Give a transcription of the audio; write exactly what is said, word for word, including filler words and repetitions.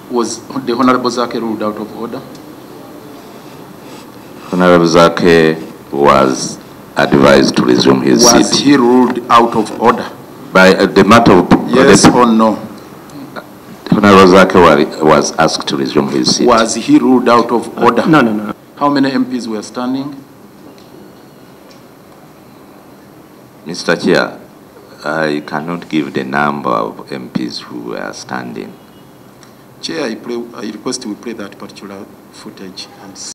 Was the Honorable Zaake ruled out of order? Honorable Zaake was advised to resume his was seat. Was he ruled out of order? By uh, the matter of... Yes uh, or no? Honorable Zaake was asked to resume his seat. Was he ruled out of order? Uh, no, no, no. How many M Ps were standing? Mister Chair, I cannot give the number of M Ps who were standing. Chair, I, play, I request we play that particular footage and